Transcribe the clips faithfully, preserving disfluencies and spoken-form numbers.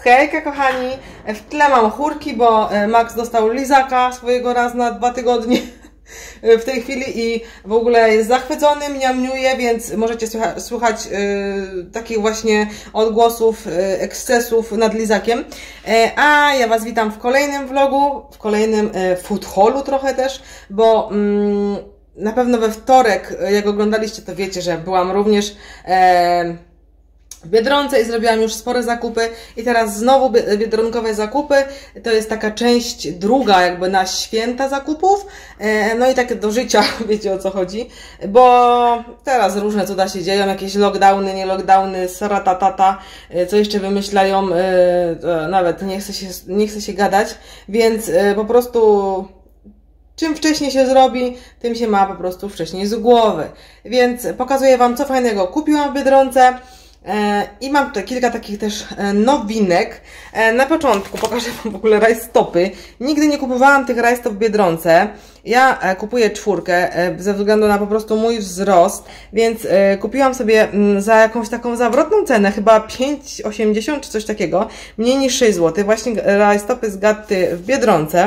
Hejka kochani, w tle mam chórki, bo Max dostał lizaka swojego raz na dwa tygodnie w tej chwili i w ogóle jest zachwycony, mniamniuje, więc możecie słucha słuchać yy, takich właśnie odgłosów, yy, ekscesów nad lizakiem. Yy, a ja Was witam w kolejnym vlogu, w kolejnym yy, food haulu trochę też, bo yy, na pewno we wtorek, jak oglądaliście, to wiecie, że byłam również yy, w Biedronce i zrobiłam już spore zakupy i teraz znowu biedronkowe zakupy, to jest taka część druga jakby na święta zakupów, no i takie do życia, wiecie o co chodzi, bo teraz różne cuda się dzieją, jakieś lockdowny, nie lockdowny, saratatata, co jeszcze wymyślają, nawet nie chce się, nie chce się gadać, więc po prostu czym wcześniej się zrobi, tym się ma po prostu wcześniej z głowy, więc pokazuję Wam, co fajnego kupiłam w Biedronce. I mam tutaj kilka takich też nowinek. Na początku pokażę Wam w ogóle rajstopy. Nigdy nie kupowałam tych rajstop w Biedronce. Ja kupuję czwórkę ze względu na po prostu mój wzrost, więc kupiłam sobie za jakąś taką zawrotną cenę, chyba pięć osiemdziesiąt czy coś takiego, mniej niż sześć złotych. Właśnie rajstopy z Gatty w Biedronce.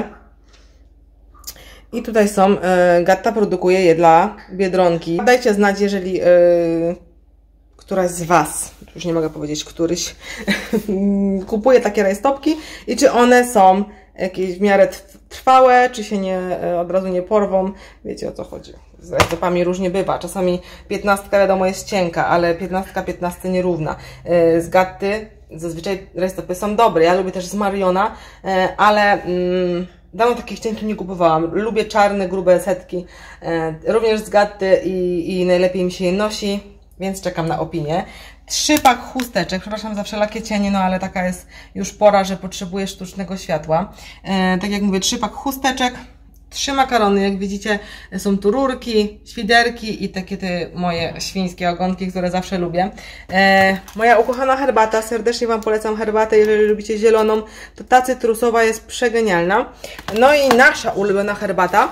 I tutaj są, Gatta produkuje je dla Biedronki. Dajcie znać, jeżeli któraś z Was, już nie mogę powiedzieć, któryś, kupuje takie rajstopki i czy one są jakieś w miarę trwałe, czy się nie, od razu nie porwą. Wiecie o co chodzi. Z rajstopami różnie bywa. Czasami piętnastka wiadomo jest cienka, ale piętnastka piętnastce nierówna. Z Gatty zazwyczaj rajstopy są dobre. Ja lubię też z Mariona, ale mm, dawno takich cienkich nie kupowałam. Lubię czarne, grube setki. Również z Gatty i, i najlepiej mi się je nosi. Więc czekam na opinię. Trzy pak chusteczek, przepraszam za wszelakie cienie, no ale taka jest już pora, że potrzebuję sztucznego światła. E, tak jak mówię, trzy pak chusteczek, trzy makarony, jak widzicie są tu rurki, świderki i takie te moje świńskie ogonki, które zawsze lubię. E, moja ukochana herbata, serdecznie Wam polecam herbatę, jeżeli lubicie zieloną, to ta cytrusowa jest przegenialna. No i nasza ulubiona herbata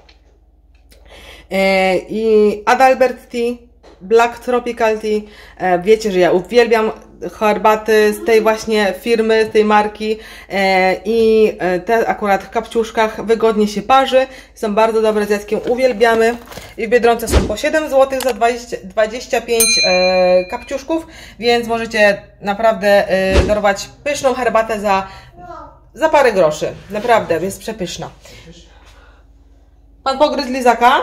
e, i Adalbert Tea, Black Tropical Tea. Wiecie, że ja uwielbiam herbaty z tej właśnie firmy, z tej marki i te akurat w kapciuszkach wygodnie się parzy, są bardzo dobre, z Jackiem uwielbiamy i w Biedronce są po siedem złotych za dwadzieścia, dwadzieścia pięć kapciuszków, więc możecie naprawdę dorwać pyszną herbatę za, za parę groszy, naprawdę, jest przepyszna. Pan pogryzł lizaka?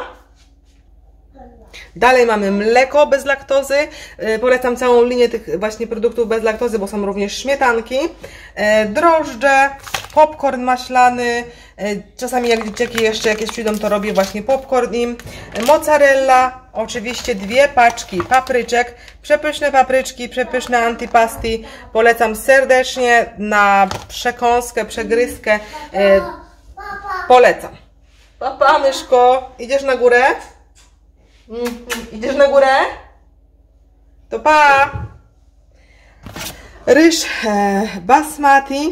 Dalej mamy mleko bez laktozy. Polecam całą linię tych właśnie produktów bez laktozy, bo są również śmietanki, drożdże, popcorn maślany. Czasami jak dzieciaki jeszcze jakieś przyjdą, to robię właśnie popcorn im. Mozzarella, oczywiście dwie paczki papryczek, przepyszne papryczki, przepyszne antipasti. Polecam serdecznie na przekąskę, przegryzkę. Polecam. Papa, myszko, idziesz na górę? Mm, idziesz na górę? To pa! Ryż e, basmati.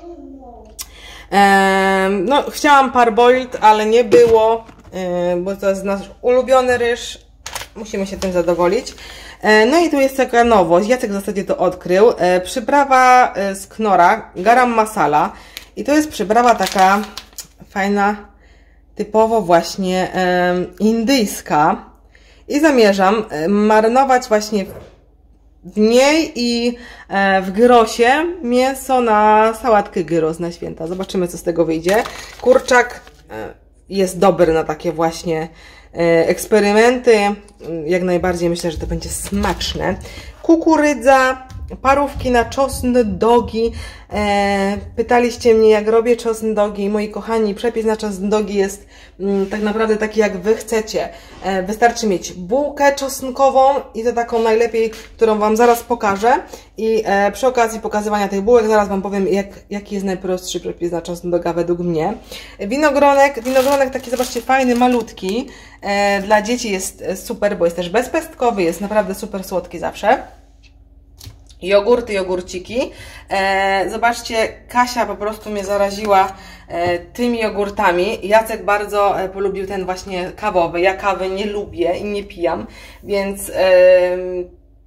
E, no, chciałam parboiled, ale nie było, e, bo to jest nasz ulubiony ryż. Musimy się tym zadowolić. E, no i tu jest taka nowość. Jacek w zasadzie to odkrył. E, przyprawa z Knorra, garam masala. I to jest przyprawa taka fajna, typowo właśnie e, indyjska. I zamierzam marynować właśnie w niej i w gyrosie mięso na sałatkę gyros na święta. Zobaczymy, co z tego wyjdzie. Kurczak jest dobry na takie właśnie eksperymenty. Jak najbardziej myślę, że to będzie smaczne. Kukurydza, parówki na czosn dogi. E, pytaliście mnie, jak robię czosn dogi. Moi kochani, przepis na czosn dogi jest mm, tak naprawdę taki, jak Wy chcecie. E, wystarczy mieć bułkę czosnkową i to taką najlepiej, którą Wam zaraz pokażę. I e, przy okazji pokazywania tych bułek zaraz Wam powiem, jak, jaki jest najprostszy przepis na czosn doga według mnie. Winogronek, winogronek taki, zobaczcie, fajny, malutki. E, dla dzieci jest super, bo jest też bezpestkowy, jest naprawdę super słodki zawsze. Jogurty, jogurciki. E, zobaczcie, Kasia po prostu mnie zaraziła e, tymi jogurtami. Jacek bardzo e, polubił ten właśnie kawowy. Ja kawy nie lubię i nie pijam, więc e,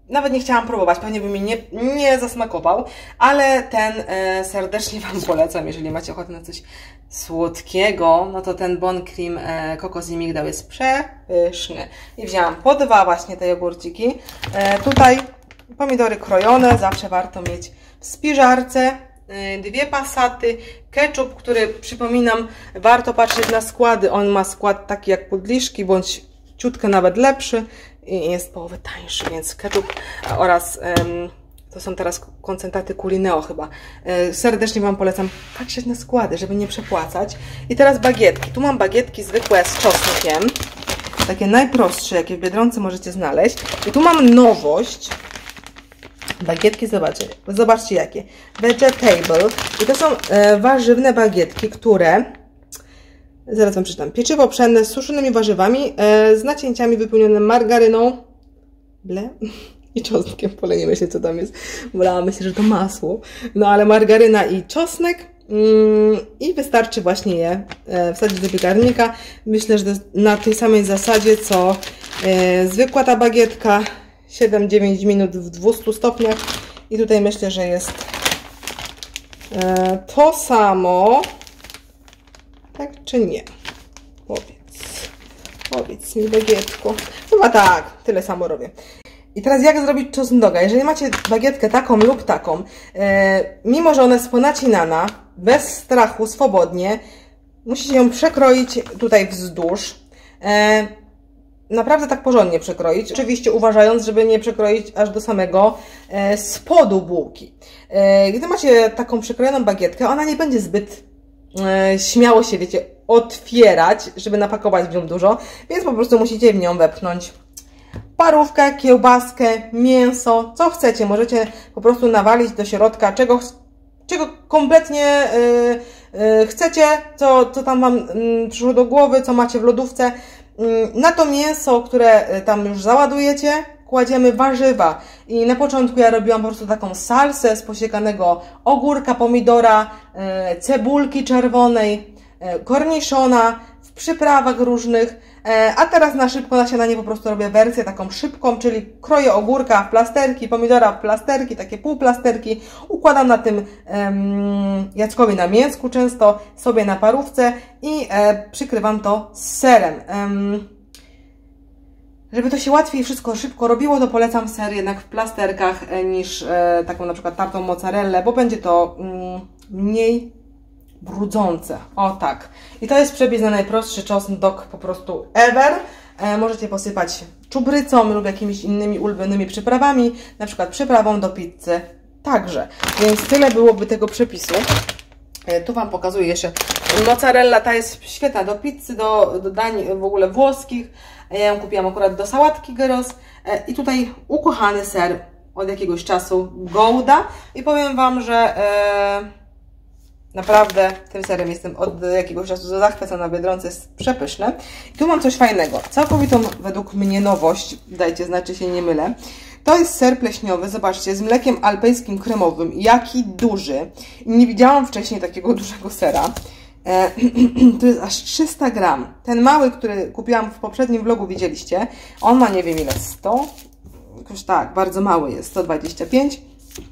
nawet nie chciałam próbować, pewnie by mi nie, nie zasmakował, ale ten e, serdecznie Wam polecam, jeżeli macie ochotę na coś słodkiego, no to ten Bon Cream e, kokos i migdał jest przepyszny. I wzięłam po dwa właśnie te jogurciki. E, tutaj pomidory krojone, zawsze warto mieć w spiżarce. E, dwie pasaty, ketchup, który przypominam, warto patrzeć na składy. On ma skład taki jak pudliszki, bądź ciutkę nawet lepszy i jest połowę tańszy, więc ketchup oraz um, to są teraz koncentraty Culineo chyba. E, serdecznie Wam polecam patrzeć na składy, żeby nie przepłacać. I teraz bagietki. Tu mam bagietki zwykłe z czosnkiem, takie najprostsze, jakie w Biedronce możecie znaleźć. I tu mam nowość. Bagietki, zobaczcie, zobaczcie jakie. Vegetable. I to są e, warzywne bagietki, które... Zaraz Wam przeczytam. Pieczywo pszenne z suszonymi warzywami, e, z nacięciami wypełnione margaryną, ble, i czosnkiem. Polejemy się, co tam jest. Wolałam, myślę, że to masło. No ale margaryna i czosnek. Mm, I wystarczy właśnie je e, wsadzić do piekarnika. Myślę, że to jest na tej samej zasadzie, co e, zwykła ta bagietka. siedem dziewięć minut w dwustu stopniach. I tutaj myślę, że jest e, to samo. Tak czy nie? Powiedz. Powiedz mi, bagietko. Chyba tak, tyle samo robię. I teraz jak zrobić toast doga? Jeżeli macie bagietkę taką lub taką, e, mimo że ona jest ponacinana, bez strachu, swobodnie, musicie ją przekroić tutaj wzdłuż. E, naprawdę tak porządnie przekroić. Oczywiście uważając, żeby nie przekroić aż do samego e, spodu bułki. E, gdy macie taką przekrojoną bagietkę, ona nie będzie zbyt śmiało się, wiecie, otwierać, żeby napakować w nią dużo, więc po prostu musicie w nią wepchnąć parówkę, kiełbaskę, mięso, co chcecie. Możecie po prostu nawalić do środka, czego, czego kompletnie yy, yy, chcecie, co, co tam Wam yy, przyszło do głowy, co macie w lodówce. Yy, na to mięso, które tam już załadujecie, kładziemy warzywa. I na początku ja robiłam po prostu taką salsę z posiekanego ogórka, pomidora, e, cebulki czerwonej, e, korniszona, w przyprawach różnych. E, a teraz na szybko na śniadanie po prostu robię wersję taką szybką, czyli kroję ogórka w plasterki, pomidora w plasterki, takie półplasterki. Układam na tym em, jackowi na mięsku często, sobie na parówce i e, przykrywam to z serem. Em, Żeby to się łatwiej wszystko szybko robiło, to polecam ser jednak w plasterkach niż e, taką na przykład tartą mozzarellę, bo będzie to mm, mniej brudzące. O tak. I to jest przepis na najprostszy toast dog po prostu ever. E, możecie posypać czubrycą lub jakimiś innymi ulubionymi przyprawami, na przykład przyprawą do pizzy także. Więc tyle byłoby tego przepisu. E, tu Wam pokazuję jeszcze mozzarella, ta jest świetna do pizzy, do, do dań w ogóle włoskich. Ja ją kupiłam akurat do sałatki gyros. I tutaj ukochany ser od jakiegoś czasu, Gouda. I powiem Wam, że e, naprawdę tym serem jestem od jakiegoś czasu zachwycona. W Biedronce jest przepyszne. I tu mam coś fajnego. Całkowitą według mnie nowość. Dajcie znać, czy się nie mylę. To jest ser pleśniowy, zobaczcie, z mlekiem alpejskim kremowym. Jaki duży. Nie widziałam wcześniej takiego dużego sera. E, to jest aż trzysta gram. Ten mały, który kupiłam w poprzednim vlogu, widzieliście, on ma nie wiem ile, sto? Jakoś tak, bardzo mały jest, sto dwadzieścia pięć.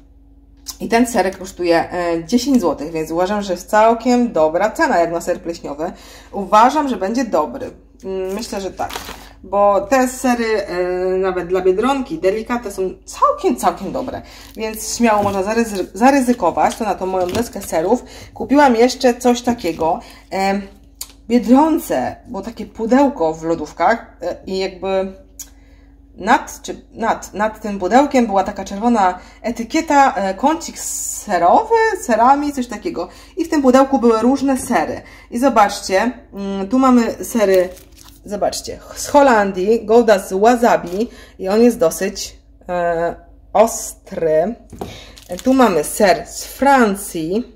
I ten serek kosztuje e, dziesięć złotych, więc uważam, że jest całkiem dobra cena jak na ser pleśniowy. Uważam, że będzie dobry. Myślę, że tak. Bo te sery e, nawet dla Biedronki, delikatne, są całkiem, całkiem dobre. Więc śmiało można zaryzy zaryzykować. To na tą moją deskę serów kupiłam jeszcze coś takiego. E, Biedronce było takie pudełko w lodówkach e, i jakby nad, czy nad, nad tym pudełkiem była taka czerwona etykieta, e, kącik serowy, serami, coś takiego. I w tym pudełku były różne sery. I zobaczcie, mm, tu mamy sery, zobaczcie, z Holandii, Gouda z wasabi i on jest dosyć e, ostry. Tu mamy ser z Francji,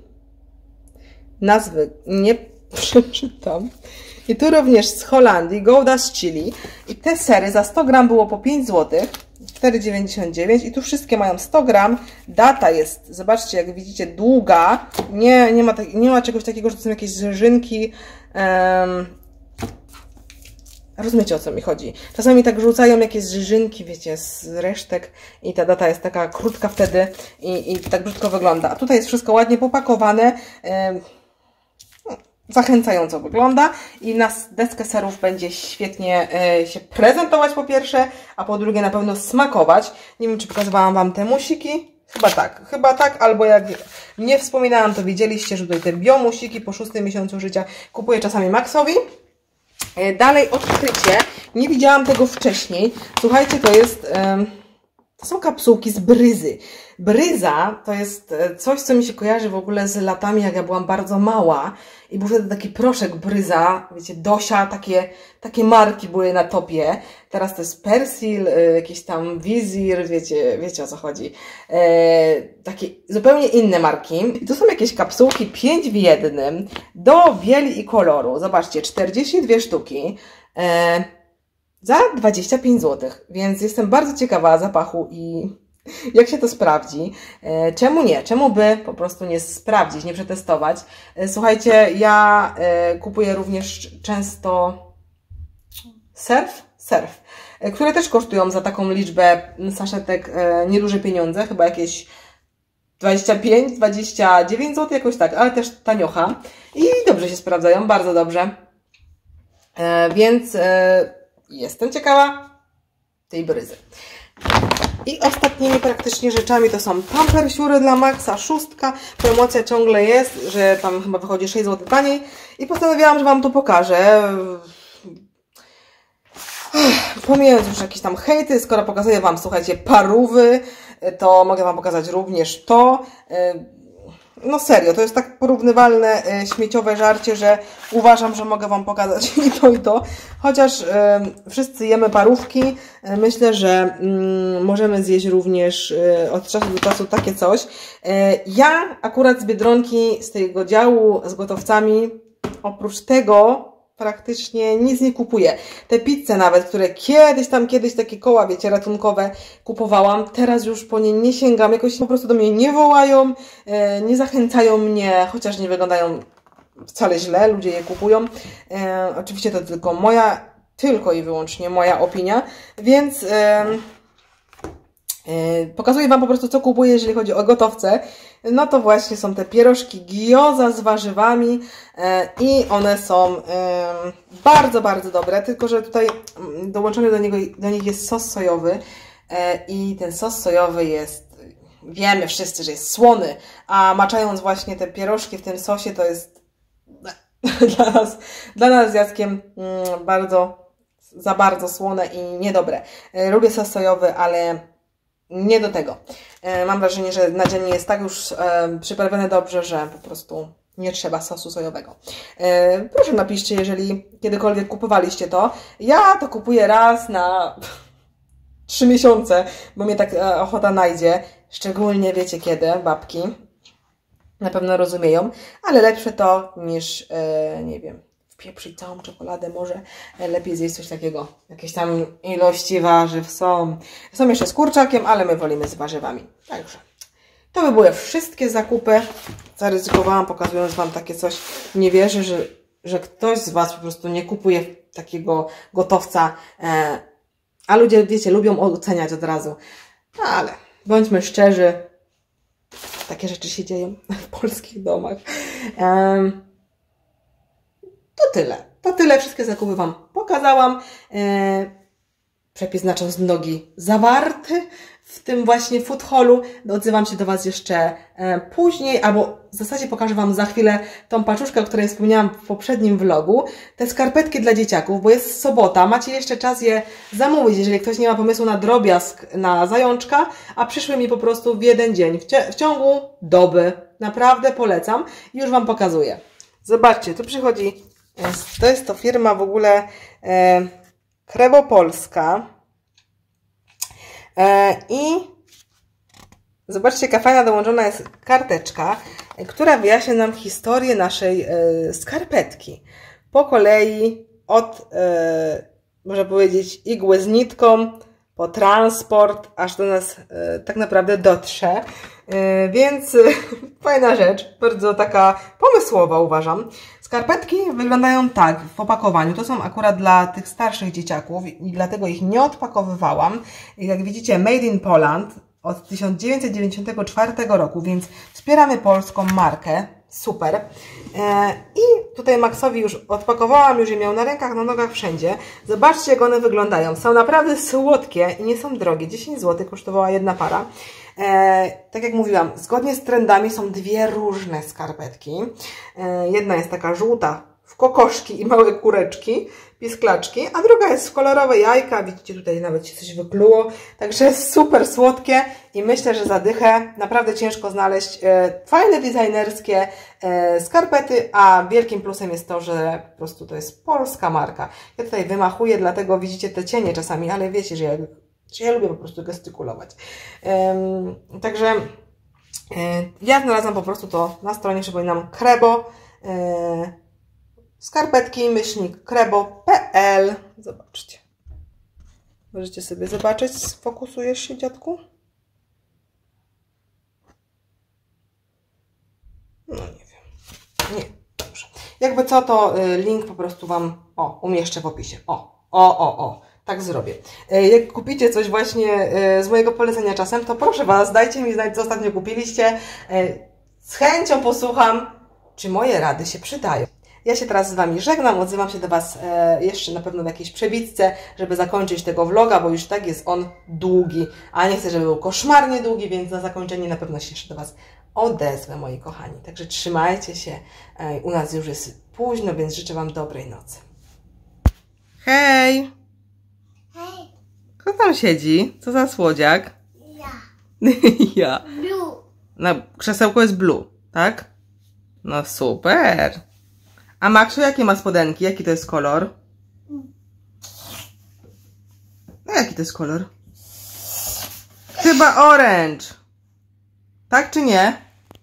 nazwy nie przeczytam. I tu również z Holandii, Gouda z Chili. I te sery za sto gram było po pięć złotych, cztery dziewięćdziesiąt dziewięć. I tu wszystkie mają sto gram. Data jest, zobaczcie, jak widzicie, długa. Nie, nie, ma, tak, nie ma czegoś takiego, że to są jakieś zżynki. Um, rozumiecie, o co mi chodzi. Czasami tak rzucają jakieś żyżynki, wiecie, z resztek i ta data jest taka krótka wtedy i, i tak brzydko wygląda. A tutaj jest wszystko ładnie popakowane, yy, zachęcająco wygląda i na deskę serów będzie świetnie yy, się prezentować po pierwsze, a po drugie na pewno smakować. Nie wiem, czy pokazywałam Wam te musiki. Chyba tak, chyba tak, albo jak nie wspominałam, to widzieliście, że tutaj te biomusiki po szóstym miesiącu życia kupuję czasami Maxowi. Dalej odkrycie, nie widziałam tego wcześniej. Słuchajcie, to jest, to są kapsułki z bryzy. Bryza to jest coś, co mi się kojarzy w ogóle z latami, jak ja byłam bardzo mała i był wtedy taki proszek bryza, wiecie, Dosia, takie, takie marki były na topie. Teraz to jest Persil, jakiś tam Wizir, wiecie, wiecie o co chodzi. E, takie zupełnie inne marki. I tu są jakieś kapsułki pięć w jednym do bieli i koloru. Zobaczcie, czterdzieści dwie sztuki. E, za dwadzieścia pięć złotych, więc jestem bardzo ciekawa zapachu i jak się to sprawdzi. Czemu nie? Czemu by po prostu nie sprawdzić, nie przetestować? Słuchajcie, ja kupuję również często surf, surf, które też kosztują za taką liczbę saszetek nieduże pieniądze, chyba jakieś dwadzieścia pięć, dwadzieścia dziewięć złotych, jakoś tak, ale też taniocha i dobrze się sprawdzają, bardzo dobrze. Więc jestem ciekawa tej bryzy. I ostatnimi praktycznie rzeczami to są pampersiury dla Maxa, szóstka. Promocja ciągle jest, że tam chyba wychodzi sześć złotych taniej. I postanowiłam, że Wam to pokażę. Pomijając już jakieś tam hejty, skoro pokazuję Wam, słuchajcie, parówy, to mogę Wam pokazać również to. No serio, to jest tak porównywalne e, śmieciowe żarcie, że uważam, że mogę Wam pokazać i to i to. Chociaż e, wszyscy jemy parówki, e, myślę, że mm, możemy zjeść również e, od czasu do czasu takie coś. E, ja akurat z Biedronki, z tego działu z gotowcami, oprócz tego praktycznie nic nie kupuję. Te pizze nawet, które kiedyś tam, kiedyś takie koła, wiecie, ratunkowe kupowałam, teraz już po nie nie sięgam, jakoś po prostu do mnie nie wołają, e, nie zachęcają mnie, chociaż nie wyglądają wcale źle, ludzie je kupują. E, oczywiście to tylko moja, tylko i wyłącznie moja opinia, więc e, e, pokazuję Wam po prostu, co kupuję, jeżeli chodzi o gotowce. No to właśnie są te pierożki gioza z warzywami e, i one są e, bardzo, bardzo dobre, tylko że tutaj dołączony do niego, do nich jest sos sojowy e, i ten sos sojowy jest, wiemy wszyscy, że jest słony, a maczając właśnie te pierożki w tym sosie, to jest dla nas, dla nas z Jackiem mm, bardzo, za bardzo słone i niedobre. E, lubię sos sojowy, ale nie do tego. Mam wrażenie, że nadzienie jest tak już e, przyprawione dobrze, że po prostu nie trzeba sosu sojowego. E, proszę napiszcie, jeżeli kiedykolwiek kupowaliście to. Ja to kupuję raz na trzy miesiące, bo mnie tak e, ochota najdzie. Szczególnie wiecie kiedy, babki. Na pewno rozumieją, ale lepsze to niż, e, nie wiem, wpieprzyć całą czekoladę, może lepiej zjeść coś takiego. Jakieś tam ilości warzyw są. Są jeszcze z kurczakiem, ale my wolimy z warzywami. Także to by były wszystkie zakupy. Zaryzykowałam, pokazując Wam takie coś. Nie wierzę, że, że ktoś z Was po prostu nie kupuje takiego gotowca. E, a ludzie, wiecie, lubią oceniać od razu. No, ale bądźmy szczerzy. Takie rzeczy się dzieją w polskich domach. E, To tyle. To tyle. Wszystkie zakupy Wam pokazałam. E, przepis na czas nogi zawarty w tym właśnie food hallu. Odzywam się do Was jeszcze e, później, albo w zasadzie pokażę Wam za chwilę tą paczuszkę, o której wspomniałam w poprzednim vlogu. Te skarpetki dla dzieciaków, bo jest sobota. Macie jeszcze czas je zamówić, jeżeli ktoś nie ma pomysłu na drobiazg, na zajączka, a przyszły mi po prostu w jeden dzień, w, w ciągu doby. Naprawdę polecam. I już Wam pokazuję. Zobaczcie, tu przychodzi... To jest to firma w ogóle e, Krewo Polska e, i zobaczcie, jaka fajna dołączona jest karteczka, e, która wyjaśnia nam historię naszej e, skarpetki. Po kolei od, e, można powiedzieć, igły z nitką, po transport, aż do nas e, tak naprawdę dotrze. E, więc e, fajna rzecz, bardzo taka pomysłowa uważam. Skarpetki wyglądają tak w opakowaniu. To są akurat dla tych starszych dzieciaków i dlatego ich nie odpakowywałam. Jak widzicie, Made in Poland od tysiąc dziewięćset dziewięćdziesiątego czwartego roku, więc wspieramy polską markę. Super. I tutaj Maxowi już odpakowałam, już je miał na rękach, na nogach, wszędzie. Zobaczcie, jak one wyglądają. Są naprawdę słodkie i nie są drogie. dziesięć złotych kosztowała jedna para. E, tak jak mówiłam, zgodnie z trendami są dwie różne skarpetki. E, jedna jest taka żółta w kokoszki i małe kureczki, pisklaczki, a druga jest w kolorowe jajka. Widzicie, tutaj nawet się coś wykluło. Także super słodkie i myślę, że za dychę naprawdę ciężko znaleźć e, fajne, designerskie e, skarpety, a wielkim plusem jest to, że po prostu to jest polska marka. Ja tutaj wymachuję, dlatego widzicie te cienie czasami, ale wiecie, że ja Ja lubię po prostu gestykulować. Um, także e, ja znalazłam po prostu to na stronie, przypominam, Krebo. E, skarpetki, myślnik krebo kropka p l. Zobaczcie. Możecie sobie zobaczyć. Sfokusujesz się, dziadku? No nie wiem. Nie, dobrze. Jakby co, to link po prostu Wam o, umieszczę w opisie. O, o, o, o. Tak zrobię. Jak kupicie coś właśnie z mojego polecenia czasem, to proszę Was, dajcie mi znać, co ostatnio kupiliście. Z chęcią posłucham, czy moje rady się przydają. Ja się teraz z Wami żegnam, odzywam się do Was jeszcze na pewno w jakiejś przebitce, żeby zakończyć tego vloga, bo już tak jest on długi, a nie chcę, żeby był koszmarnie długi, więc na zakończenie na pewno się jeszcze do Was odezwę, moi kochani. Także trzymajcie się. U nas już jest późno, więc życzę Wam dobrej nocy. Hej! Hej! Kto tam siedzi? Co za słodziak? Ja. Ja. Blue. Na krzesełku jest blue, tak? No super. A Maxu, jakie ma spodenki? Jaki to jest kolor? No jaki to jest kolor? Chyba orange. Tak czy nie?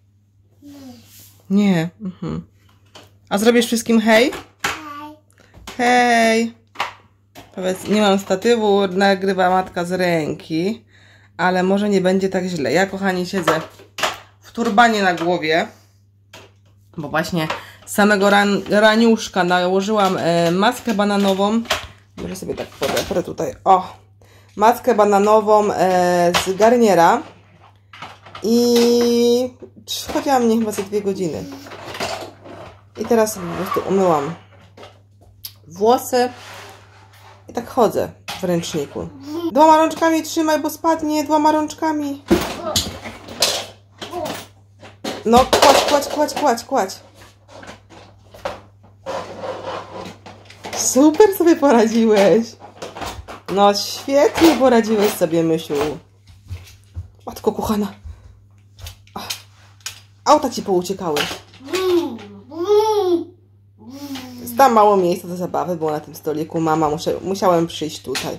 Nie. Mhm. A zrobisz wszystkim hej? Hej. Hej. Powiedz, nie mam statywu, nagrywa matka z ręki, ale może nie będzie tak źle. Ja, kochani, siedzę w turbanie na głowie, bo właśnie z samego ran, raniuszka nałożyłam e, maskę bananową. Może sobie tak podeprę tutaj. O! Maskę bananową e, z Garniera i chodziła mnie chyba za dwie godziny. I teraz po prostu umyłam włosy. I tak chodzę w ręczniku. Dwoma rączkami trzymaj, bo spadnie. Dwoma rączkami. No, kładź, kładź, kładź, kładź, kładź. Super sobie poradziłeś. No, świetnie poradziłeś sobie, Mysiu. Matko kochana. Auta ci pouciekały. Tam mało miejsca do zabawy było na tym stoliku. Mama, muszę, musiałem przyjść tutaj.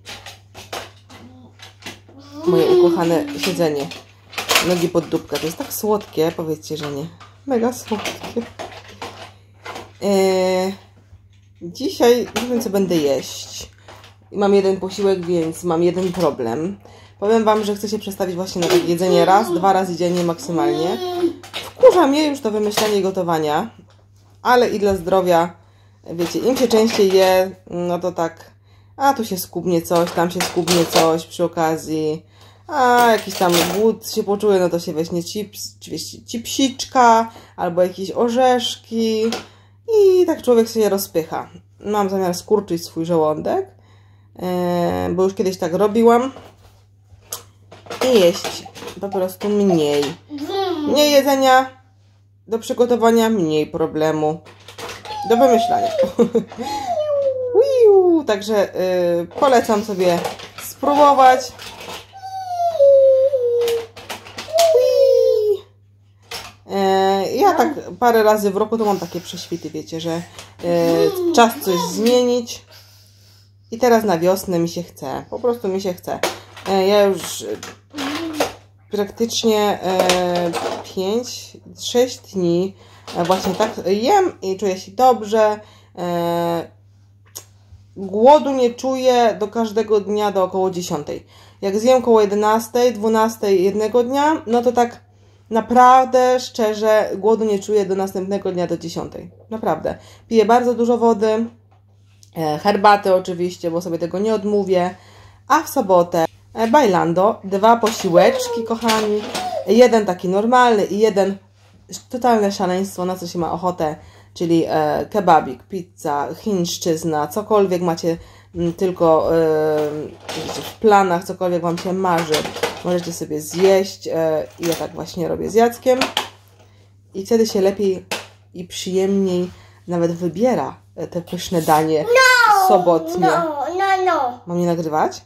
Moje ukochane siedzenie. Nogi pod dupkę. To jest tak słodkie. Powiedzcie, że nie. Mega słodkie. Eee, dzisiaj nie wiem, co będę jeść. Mam jeden posiłek, więc mam jeden problem. Powiem Wam, że chcę się przestawić właśnie na takie jedzenie raz, dwa razy dziennie maksymalnie. Wkurza mnie już to wymyślanie gotowania. Ale i dla zdrowia, wiecie, im się częściej je, no to tak, a tu się skubnie coś, tam się skubnie coś przy okazji, a jakiś tam głód się poczuje, no to się weźmie chips, chipsiczka, albo jakieś orzeszki i tak człowiek się rozpycha. Mam zamiar skurczyć swój żołądek, yy, bo już kiedyś tak robiłam i jeść po prostu mniej. Mniej jedzenia, do przygotowania mniej problemu. Do wymyślania. Także yy, polecam sobie spróbować. Yy, ja tak parę razy w roku to mam takie prześwity, wiecie, że yy, czas coś zmienić. I teraz na wiosnę mi się chce. Po prostu mi się chce. Yy, ja już yy, praktycznie pięć sześć dni właśnie tak jem i czuję się dobrze. Głodu nie czuję do każdego dnia do około dziesiątej. Jak zjem koło jedenastej, dwunastej jednego dnia, no to tak naprawdę, szczerze, głodu nie czuję do następnego dnia do dziesiątej. Naprawdę. Piję bardzo dużo wody, herbaty oczywiście, bo sobie tego nie odmówię. A w sobotę bailando, dwa posiłeczki, kochani. Jeden taki normalny i jeden totalne szaleństwo, na co się ma ochotę, czyli e, kebabik, pizza, chińszczyzna, cokolwiek macie m, tylko e, w planach, cokolwiek Wam się marzy, możecie sobie zjeść. E, ja tak właśnie robię z Jackiem i wtedy się lepiej i przyjemniej nawet wybiera te pyszne danie No, sobotnie. no, no, no. Mam nie nagrywać?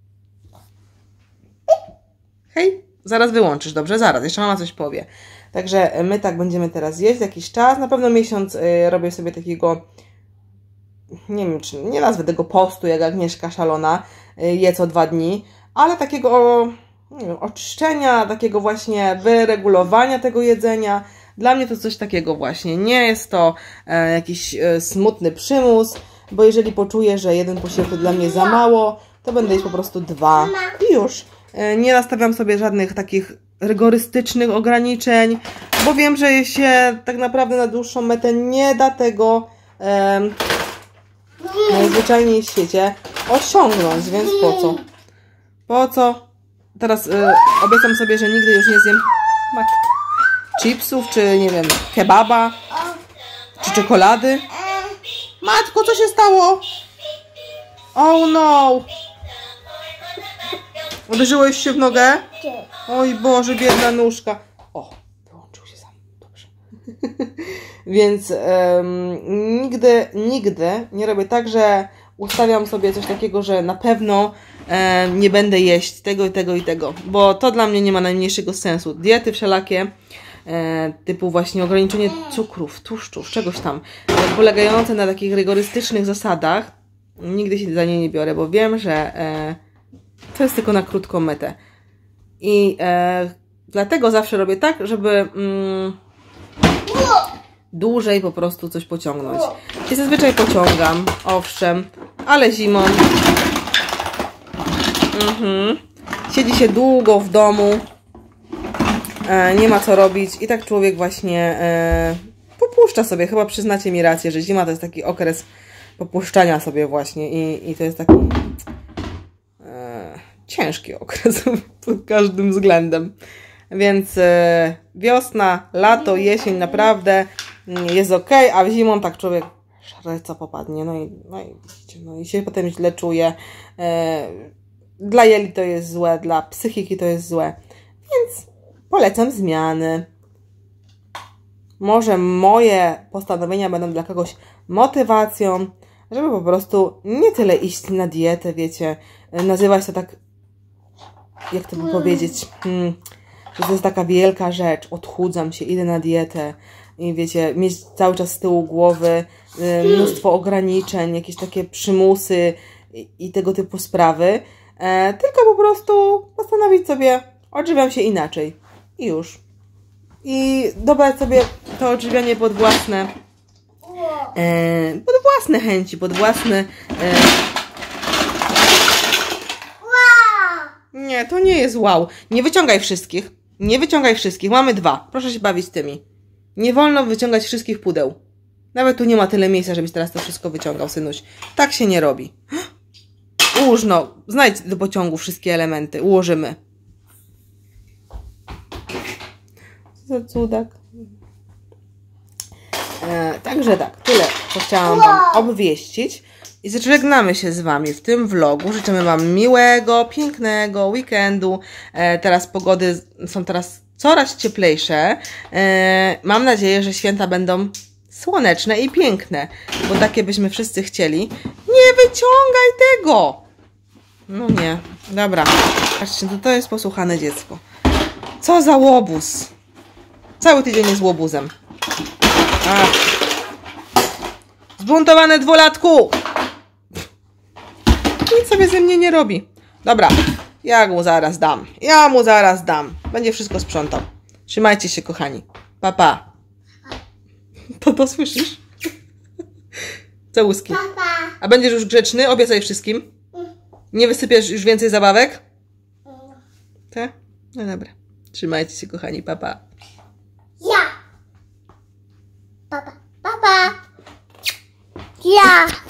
Hej, zaraz wyłączysz, dobrze? Zaraz, jeszcze mama coś powie. Także my tak będziemy teraz jeść jakiś czas. Na pewno miesiąc y, robię sobie takiego, nie wiem, czy nie nazwę tego postu, jak Agnieszka szalona, y, je co dwa dni, ale takiego, nie wiem, oczyszczenia, takiego właśnie wyregulowania tego jedzenia. Dla mnie to coś takiego właśnie. Nie jest to e, jakiś e, smutny przymus, bo jeżeli poczuję, że jeden posiłek to dla mnie za mało, to będę jeść po prostu dwa i już. E, nie nastawiam sobie żadnych takich rygorystycznych ograniczeń, bo wiem, że się tak naprawdę na dłuższą metę nie da tego e, najzwyczajniej w świecie osiągnąć, więc po co? Po co? Teraz e, obiecam sobie, że nigdy już nie zjem chipsów, czy nie wiem, kebaba, czy czekolady. Matko, co się stało? Oh no! Uderzyłeś się w nogę? Oj Boże, biedna nóżka. O, wyłączył się sam. Dobrze. Więc um, nigdy, nigdy nie robię tak, że ustawiam sobie coś takiego, że na pewno e, nie będę jeść tego i tego i tego, bo to dla mnie nie ma najmniejszego sensu. Diety wszelakie, e, typu właśnie ograniczenie cukrów, tłuszczów, czegoś tam, e, polegające na takich rygorystycznych zasadach, nigdy się za nie nie biorę, bo wiem, że e, to jest tylko na krótką metę. I e, dlatego zawsze robię tak, żeby mm, dłużej po prostu coś pociągnąć. I zazwyczaj pociągam, owszem, ale zimą. Mhm. Siedzi się długo w domu, e, nie ma co robić i tak człowiek właśnie e, popuszcza sobie. Chyba przyznacie mi rację, że zima to jest taki okres popuszczania sobie właśnie i, i to jest taki e, ciężki okres pod każdym względem. Więc e, wiosna, lato, jesień naprawdę jest ok, a zimą tak człowiek szare co popadnie. No i, no i, no i się potem źle czuje. E, dla jeli to jest złe, dla psychiki to jest złe. Więc polecam zmiany. Może moje postanowienia będą dla kogoś motywacją, żeby po prostu nie tyle iść na dietę, wiecie, nazywać to tak, jak to by powiedzieć, hmm, że to jest taka wielka rzecz, odchudzam się, idę na dietę i wiecie, mieć cały czas z tyłu głowy y, mnóstwo ograniczeń, jakieś takie przymusy i, i tego typu sprawy, e, tylko po prostu postanowić sobie, odżywiam się inaczej i już. I dobrać sobie to odżywianie pod własne e, pod własne chęci, pod własne e... nie, to nie jest wow. Nie wyciągaj wszystkich. Nie wyciągaj wszystkich. Mamy dwa. Proszę się bawić tymi. Nie wolno wyciągać wszystkich pudeł. Nawet tu nie ma tyle miejsca, żebyś teraz to wszystko wyciągał, synuś. Tak się nie robi. Ułóż no. Znajdź do pociągu wszystkie elementy. Ułożymy. Co za cudak. E, także tak. Tyle, co chciałam Wam obwieścić. I żegnamy się z Wami w tym vlogu. Życzymy Wam miłego, pięknego weekendu. E, teraz pogody są teraz coraz cieplejsze. E, mam nadzieję, że święta będą słoneczne i piękne, bo takie byśmy wszyscy chcieli. Nie wyciągaj tego! No nie. Dobra. Patrzcie, to, to jest posłuchane dziecko. Co za łobuz. Cały tydzień jest łobuzem. Ach. Zbuntowany dwulatku! Nic sobie ze mnie nie robi. Dobra, ja mu zaraz dam. Ja mu zaraz dam. Będzie wszystko sprzątał. Trzymajcie się, kochani. Pa, pa. To to słyszysz? Całuski. A będziesz już grzeczny? Obiecaj wszystkim. Nie wysypiesz już więcej zabawek? Tak? No dobra. Trzymajcie się, kochani, papa. Ja. Papa, papa. Ja.